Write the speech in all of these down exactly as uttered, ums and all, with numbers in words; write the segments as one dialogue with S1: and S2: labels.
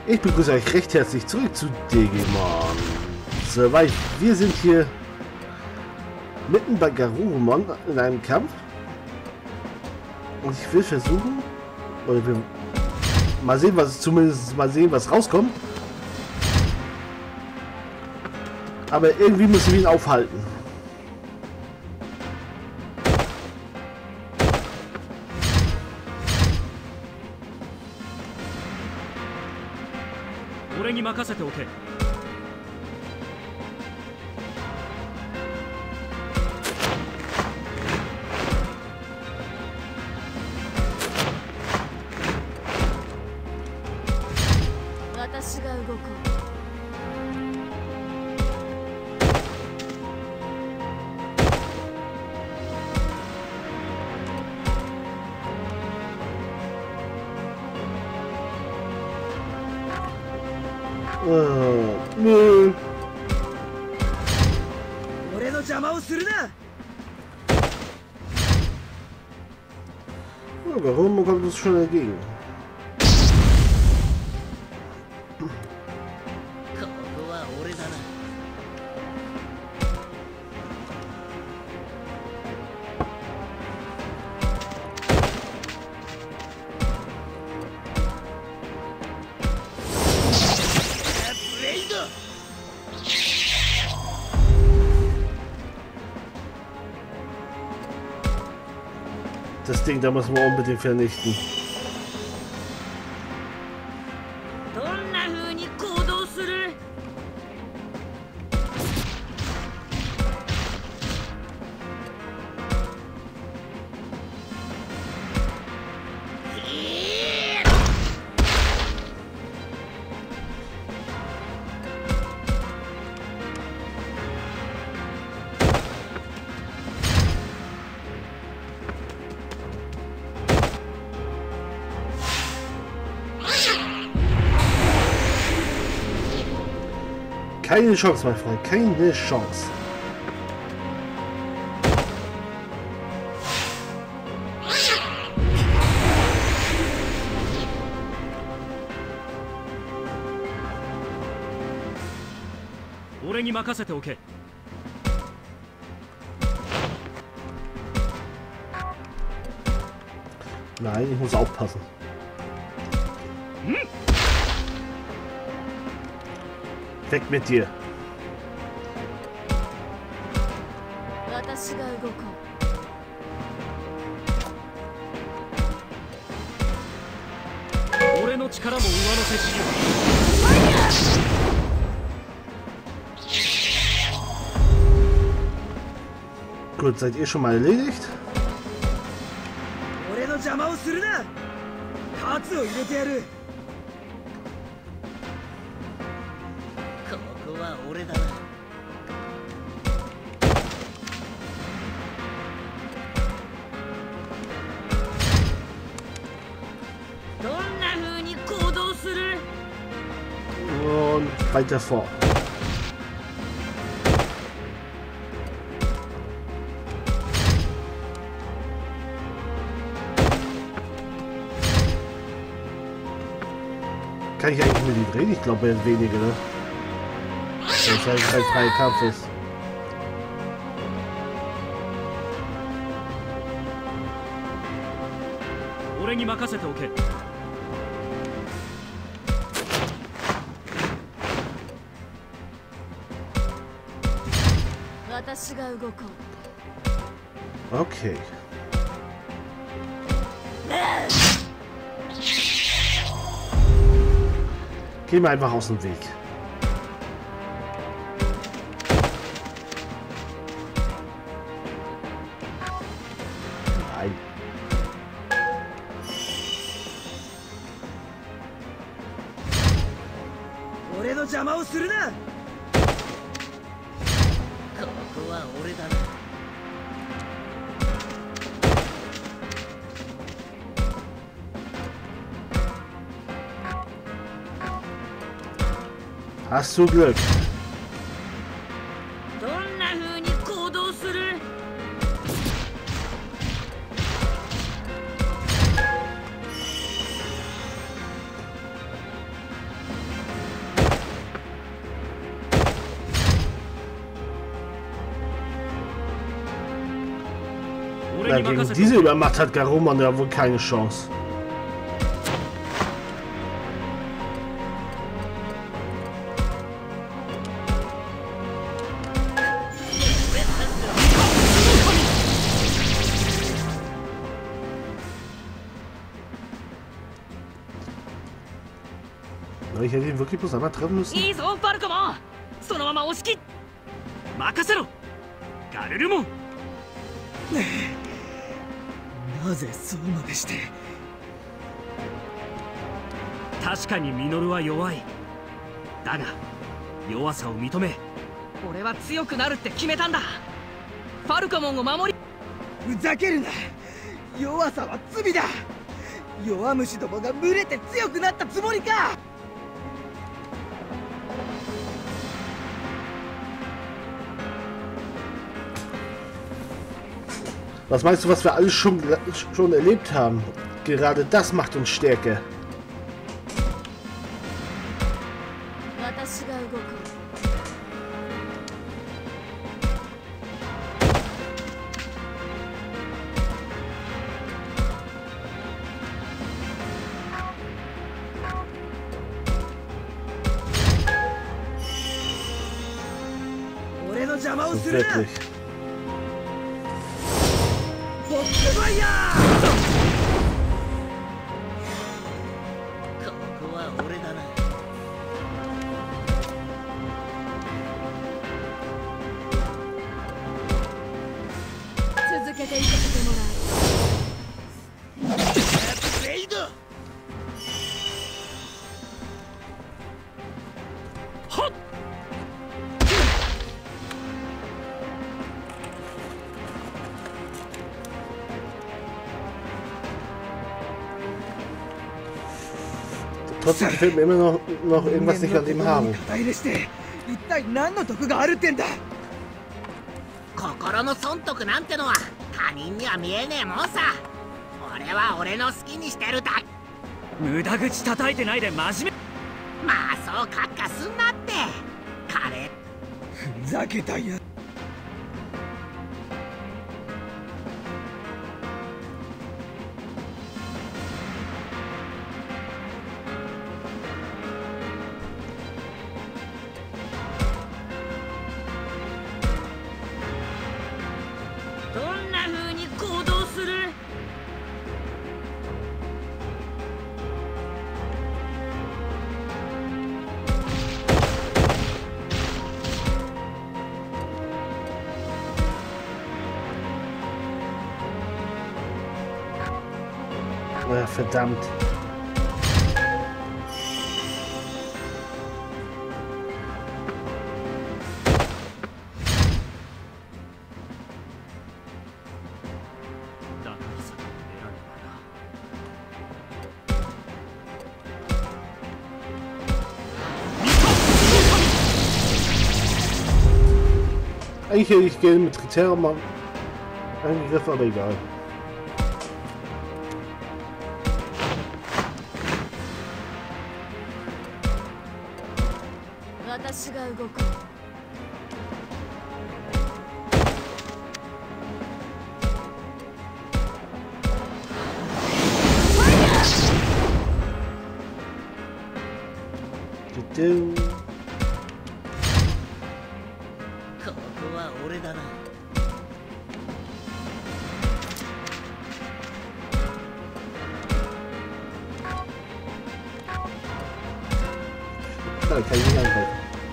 S1: Ich begrüße euch recht herzlich zurück zu Digimon. Soweit, wir sind hier mitten bei Garurumon in einem Kampf. Und ich will versuchen, oder wir mal sehen, was zumindest mal sehen, was rauskommt. Aber irgendwie müssen wir ihn aufhalten.
S2: Oh, nö.
S1: Ja, warum kommt es schon dagegen? Das Ding, da müssen wir unbedingt vernichten. Keine Chance, mein Freund, keine Chance. Nein, ich muss aufpassen. Hm? Weg mit dir. Gut, seid ihr schon mal erledigt? Und weiter vor. Kann ich eigentlich mit ihm drehen? Ich glaube, er ist weniger, ne? Das ist halt kein freier Kampf ist. Okay. Gehen wir einfach aus dem Weg. Nein. Hast du Glück? Ja, gegen diese Übermacht hat Garurumon ja wohl keine Chance. Ich hätte ihn wirklich bloß einmal treffen müssen.
S3: Neぜそうまでして。確かにミノルは弱い。だが弱さを認め、俺は強くなるって決めたんだ。ファルコモンを守り。ふざけるな。弱さは罪だ。弱虫どもが群れて強くなったつもりか。
S1: Was meinst du, was wir alles schon, schon erlebt haben? Gerade das macht uns Stärke. Wirklich. Trotzdem gefällt mir immer noch, noch irgendwas nicht an dem Haaren.
S3: 心の損得なんてのは他人には見えねえもんさ。俺は俺の好きにしてるだけ。無駄口叩いてないで真面目。まあそうカッカすんなって。彼ふざけたや。
S1: Ja, verdammt. Eigentlich hätte ich gerne mit Triterra mal angegriffen, aber egal. Do. ここは俺だな。誰かいないんだよ。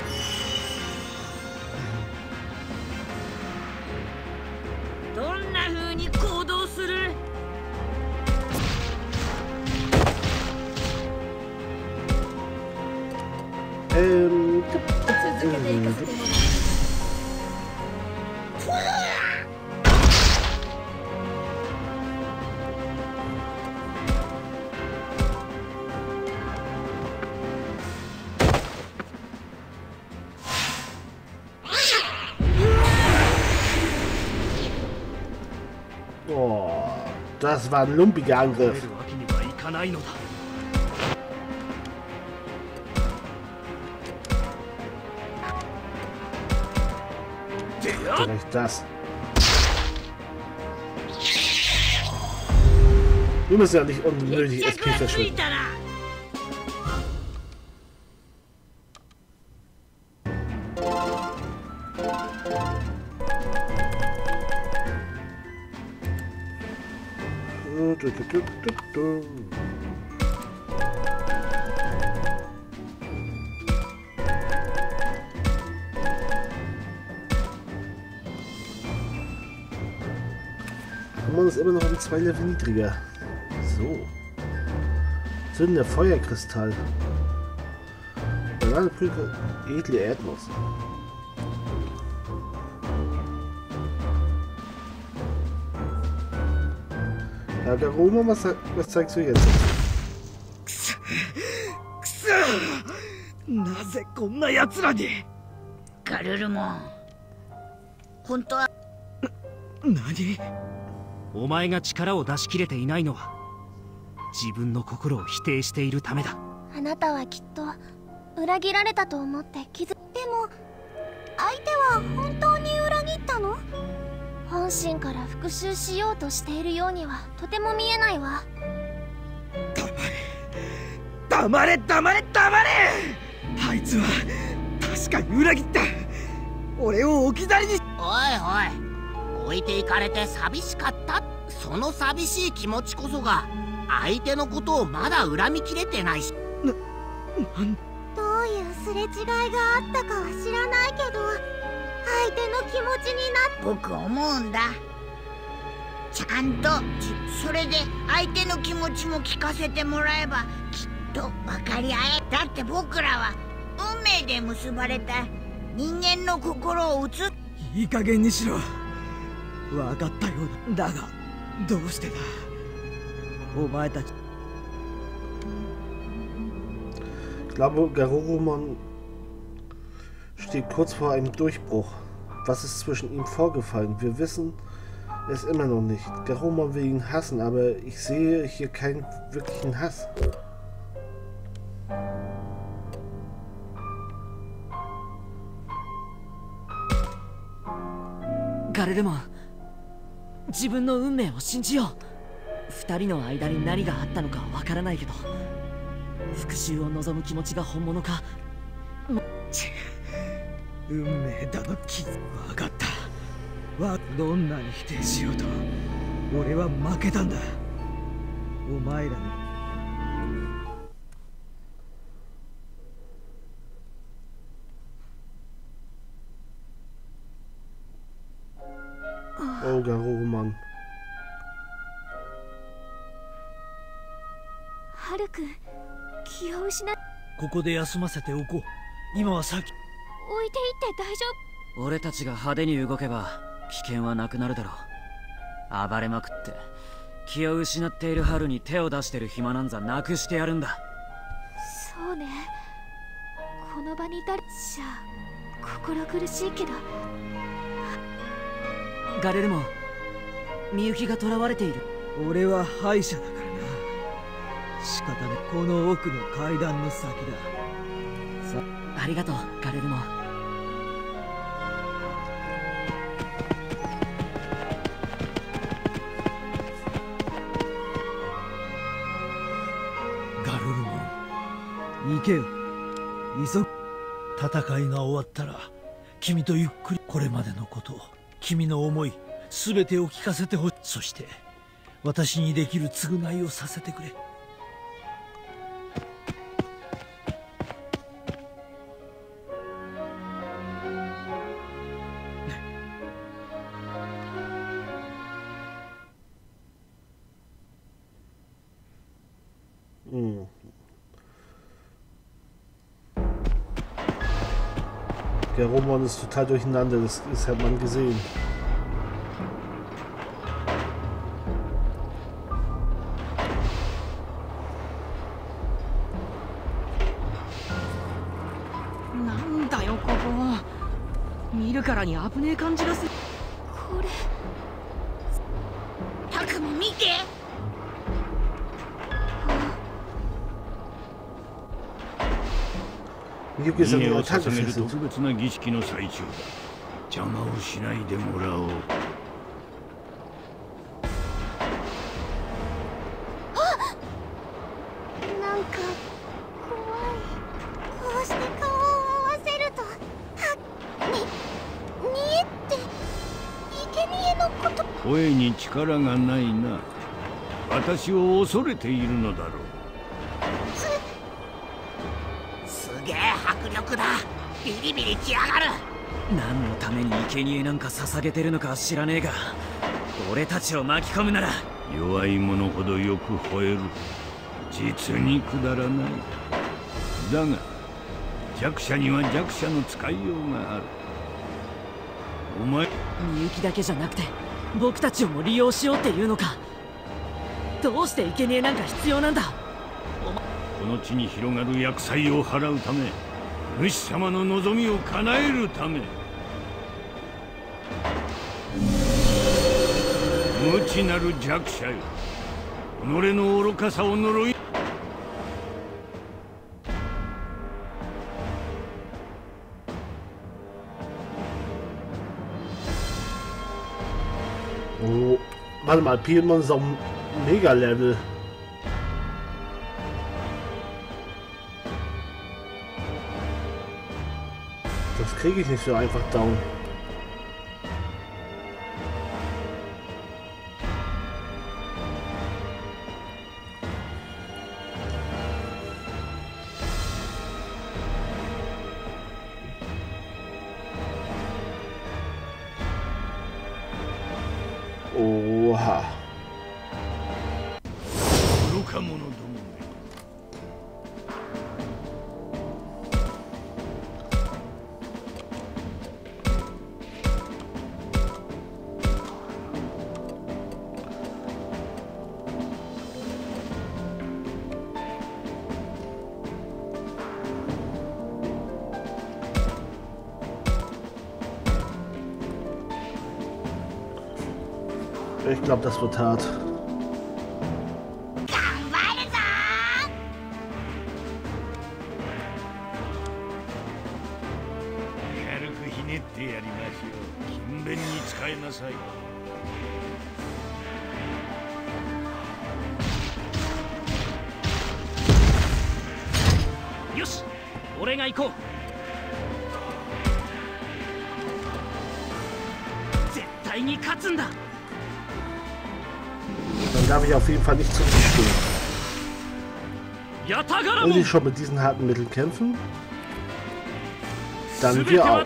S1: どんな風に行動する？Um, oh, das war ein lumpiger Angriff. Vielleicht das. Wir müssen ja nicht unnötig S P verschwenden. Man ist immer noch um zwei Level niedriger. So. Zündender Feuerkristall. Bananenprügel, edle Erdnuss. Ja, Garoma, was, was zeigst du jetzt?
S3: なぜこんな奴らに。
S4: ガルルモン、本当は
S3: 何？お前が力を出し切れていないのは自分の心を否定しているためだ。
S5: あなたはきっと裏切られたと思って気づでも相手は本当に裏切ったの？本心から復讐しようとしているようにはとても見えないわ。
S3: 黙れ黙れ黙れ。あいつは確かに裏切った。俺を置き去りに。
S4: おいおい、置いていかれて寂しかった。その寂しい気持ちこそが相手のことをまだ恨みきれてないし。な、
S5: なんどういうすれ違いがあったかは知らないけど、相手の気持ちになって
S4: 僕思うんだ。ちゃんとそれで相手の気持ちも聞かせてもらえばきっと分かり合え。だって僕らは運命で結ばれた人間の心を打つ。
S3: いい加減にしろ。分かったようだ。だがどうしてだ。お前たち。
S1: Ich glaube, Garurumon steht kurz vor einem Durchbruch. Was ist zwischen ihm vorgefallen? Wir wissen es immer noch nicht. Garurumon will ihn hassen, aber ich sehe hier keinen wirklichen Hass.
S3: Garurumon, 自分の運命を信じよう。二人の間に何があったのかわからないけど、復讐を望む気持ちが本物か。運命だの傷。分かった。わどんなに否定しようと俺は負けたんだ。お前らに。
S1: Oh, Garurumon。
S5: ハル君、気を失っ。
S3: ここで休ませておこう。今は先。
S5: 置いていって大丈
S3: 夫。俺たちが派手に動けば危険はなくなるだろう。暴れまくって気を失っている春に手を出してる暇なんざなくしてやるんだ。
S5: そうね。この場にいたじゃあ心苦しいけど。ガレルモン、みゆきが囚われている。俺は敗者だからな。仕方ね。この奥の階段の先だ。さありがとう、ガレルモン。ガルルモン、行けよ。急ぐ。戦いが終わったら君とゆっくりこれまでのことを、君の思い全てを聞かせてほしい。そして私にできる償いをさせてくれ。
S1: Hm. Garurumon ist total durcheinander, das, das hat man gesehen.
S3: Was ist das? 見るからに危ねえ感じがする。
S5: これ。
S4: タクも見て。
S6: 家を捧げる特別な儀式の最中だ。邪魔をしないでもらおう。
S4: なんか怖い。こうして顔を合わせるとはに見えって生贄のこと。
S6: 声に力がないな。私を恐れているのだろう。
S4: すすげえ迫力だ。ビリビリきやがる。
S3: 何のために生贄なんか捧げてるのか知らねえが、俺たちを巻き込むなら。
S6: 弱い者ほどよく吠える。実にくだらない。だが弱者には弱者の使いようがある。お前
S3: みゆきだけじゃなくて僕たちをも利用しようっていうのか。どうして生贄なんか必要なんだ。
S6: この地に広がる厄災を払うため、主様の望みを叶えるため。無知なる弱者よ、己の愚かさを呪い。
S1: Oh, warte mal, Piemon ist auf dem Mega-Level. Das kriege ich nicht so einfach down. Oha.
S6: 愚か者どもめ。
S1: Ich glaube, das wird hart.
S3: Yoshi, 俺が行こう。絶対に勝つんだ。
S1: Dann darf ich auf jeden Fall nicht zurückstehen. Will ich schon mit diesen harten Mitteln kämpfen? Dann wir auch.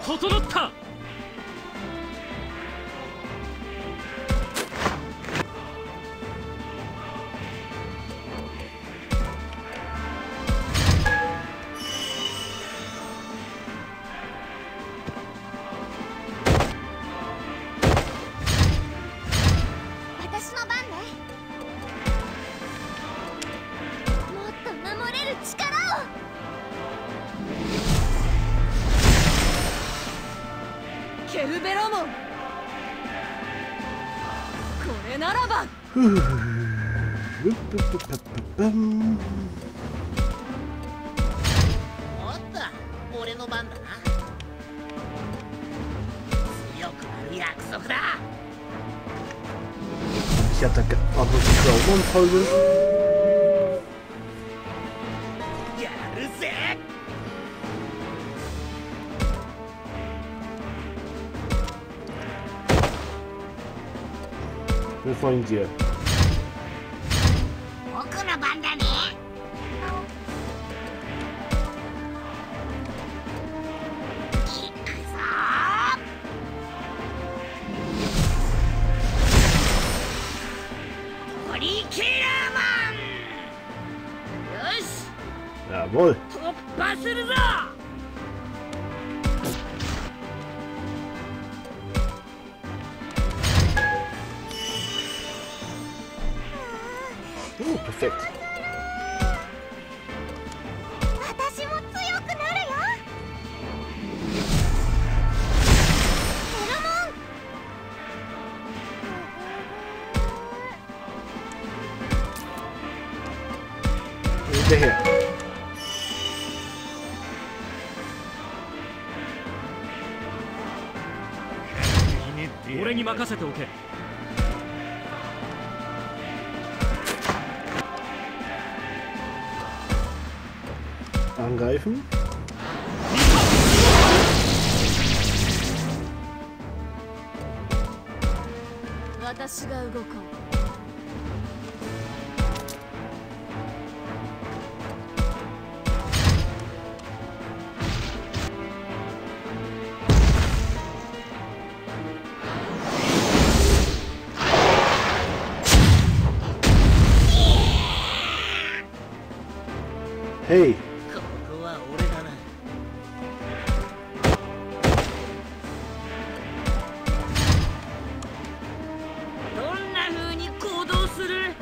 S1: Ich attacke aber die Graumon-Folge. Wir folgen dir. Jawohl. Oh, perfekt. Hinterher.
S3: 俺に任せておけ。
S1: angreifen. Hey!
S3: ここは俺だな。どんな風に行動する？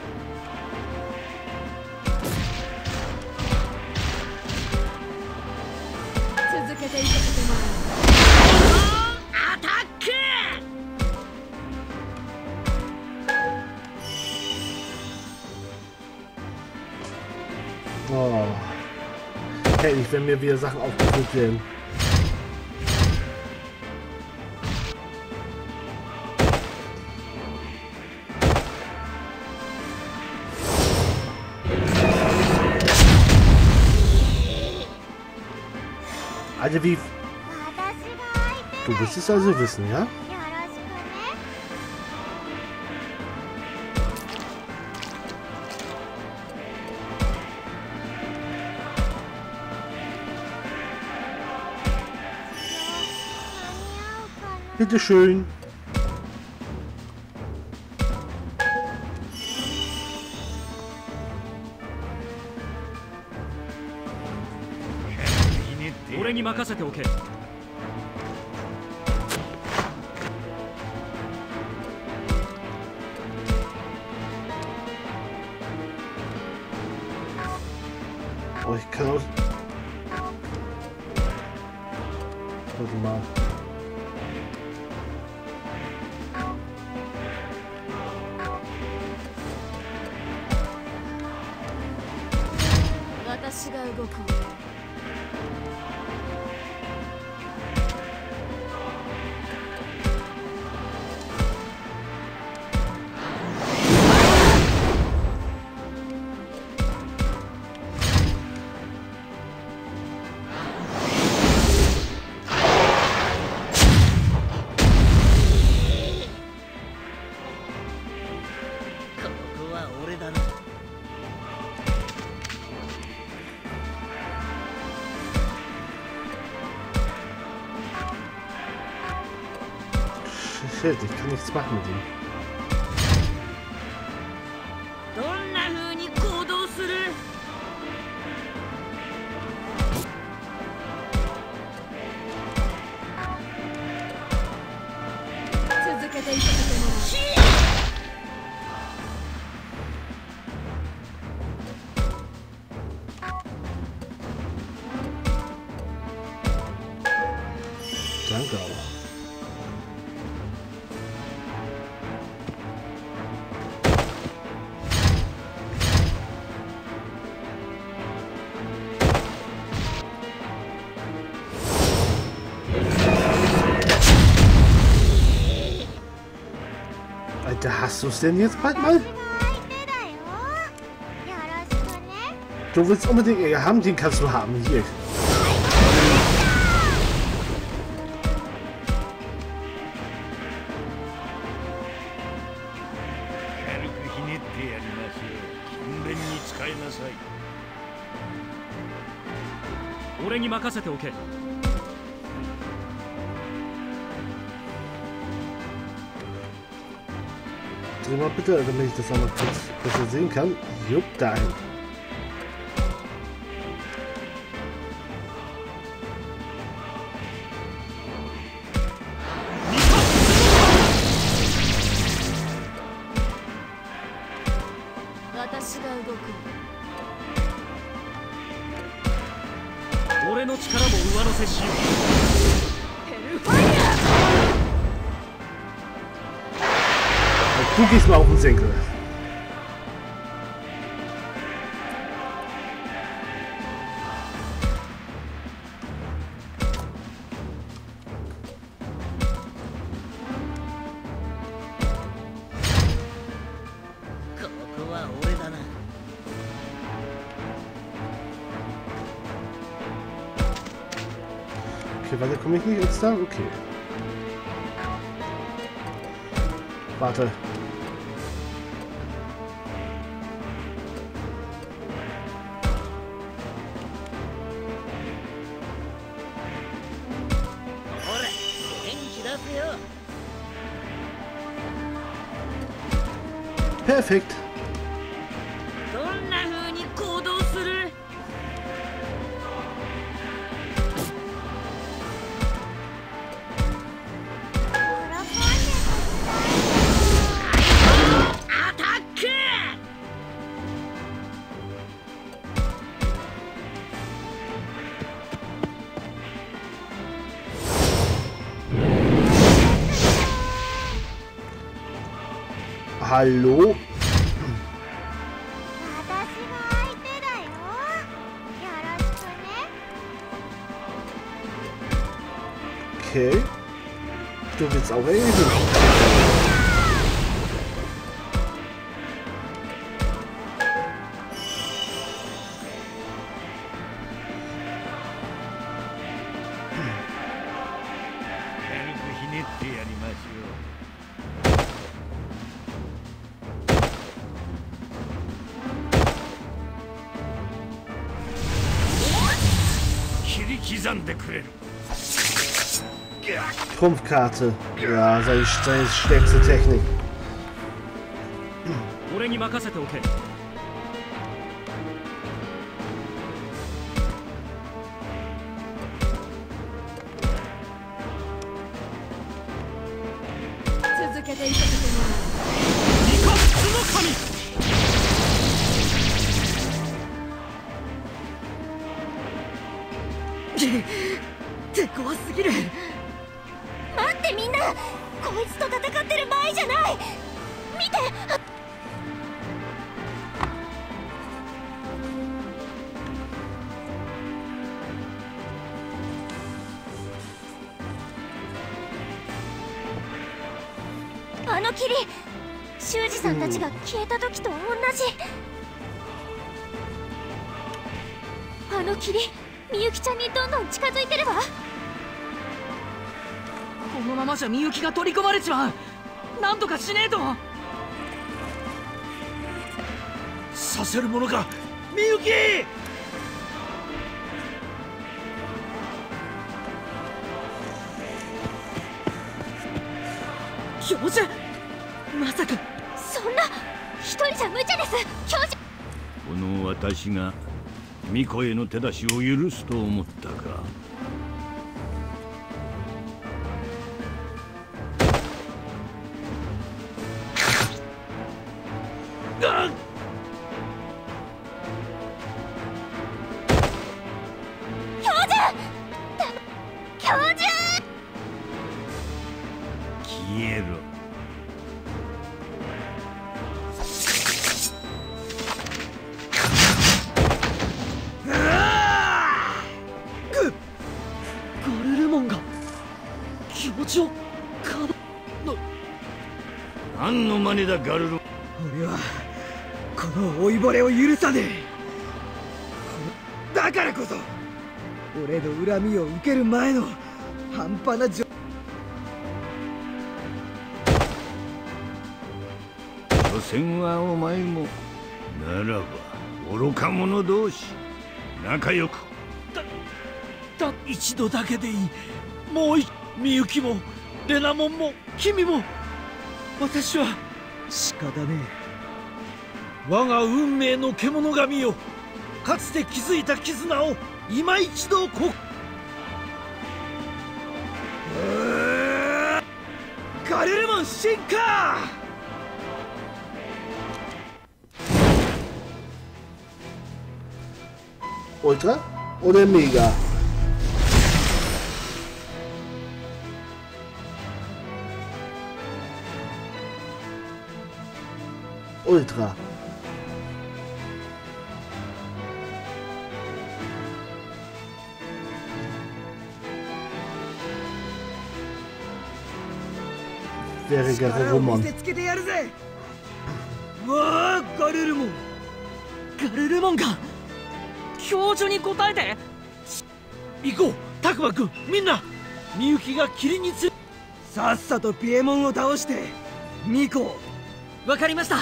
S3: 続けていかせてもらう。アタック！
S1: Oh. Hey, nicht, wenn mir wieder Sachen aufgeführt werden. Also wie... Du willst es also wissen, ja? Bitte schön. Oh, ich kann auch... Warte mal. Shit, ich kann nichts machen mit ihm. Danke auch. Alter, hast du es denn jetzt bald mal? Du willst unbedingt Ärger haben, den kannst du haben. Hier. Dreh mal bitte, damit ich das einmal kurz besser sehen kann. Jupp, dahin. Du gehst mal auf den Senkel. Okay, warte, komme ich nicht jetzt da? Okay. Warte. Perfekt. Hallo? Okay. Du willst auch reden. Trumpfkarte. Ja, seine, seine stärkste Technik.
S7: あの霧、修二さんたちが消えた時と同じ。あの霧、みゆきちゃんにどんどん近づいてるわ。
S3: このままじゃみゆきが取り込まれちまう。なんとかしねえと。
S5: させるものか、みゆき。
S3: 教授、まさか
S7: そんな一人じゃ無茶です。教授、
S6: この私が巫女への手出しを許すと思ったか。
S7: 教授、教授、
S6: 消えろ。
S3: ガルルモンが気持ちをかば
S6: 何の真似だガルル。
S3: 俺はこの老いぼれを許さねえ。だからこそ俺の恨みを受ける前の半端な状
S6: 所詮はお前もならば愚か者同士仲良く。
S5: だだ一度だけでいい。もういみゆきもレナモンも君も。私は仕方ねえ。我が運命の獣神よ、かつて築いた絆を今一度こガルルモン進化。
S1: Ultra oder Mega? Ultra. Wäre Garurumon.
S3: わあ、ガルルモン。ガルルモンが教授に答えて。
S5: 行こうたくまくん、みんなみゆきが霧につ
S3: さっさとピエモンを倒してミコを。わかりました。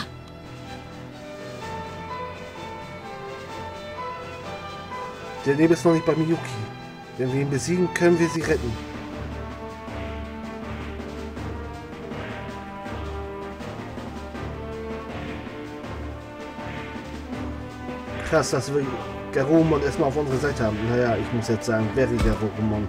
S1: Der Nebel ist noch nicht bei Miyuki. Wenn wir ihn besiegen, können wir sie retten. Krass, dass wir Garurumon erstmal auf unserer Seite haben. Naja, ich muss jetzt sagen, wäre Garurumon.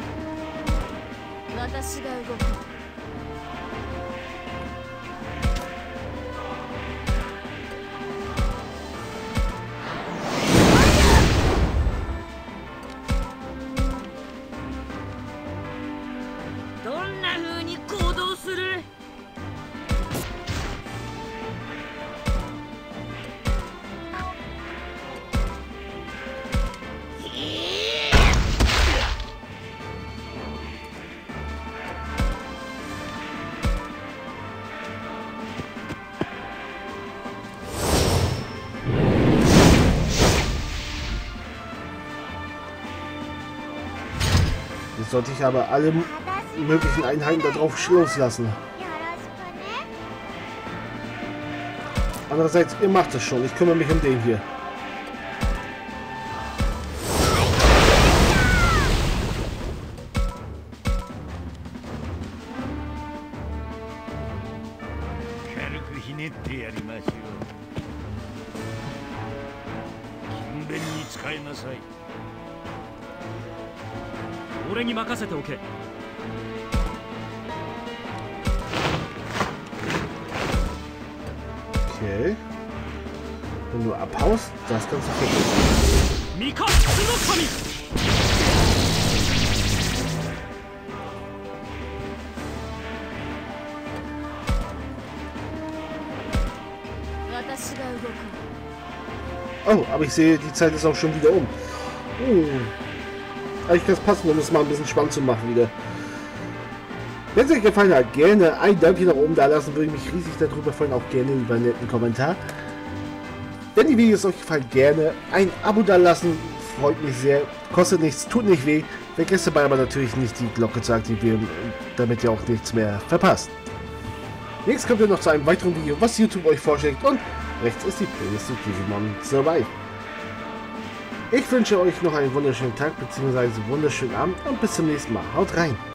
S1: Jetzt sollte ich aber alle möglichen Einheiten darauf loslassen. Andererseits, ihr macht es schon. Ich kümmere mich um den hier. Okay. Wenn du abhaust, das kannst du vergessen.
S3: Mika,
S1: oh, aber ich sehe, die Zeit ist auch schon wieder um. Hm. Eigentlich kann es passen, um es mal ein bisschen spannend zu machen wieder. Wenn es euch gefallen hat, gerne ein Däumchen nach oben da lassen, würde ich mich riesig darüber freuen, auch gerne über einen netten Kommentar. Wenn die Videos euch gefallen, gerne ein Abo da lassen, freut mich sehr, kostet nichts, tut nicht weh, vergesst dabei aber natürlich nicht die Glocke zu aktivieren, damit ihr auch nichts mehr verpasst. Jetzt kommt ihr noch zu einem weiteren Video, was YouTube euch vorschlägt, und rechts ist die Playlist zu Digimon Survive. Ich wünsche euch noch einen wunderschönen Tag bzw. wunderschönen Abend und bis zum nächsten Mal. Haut rein!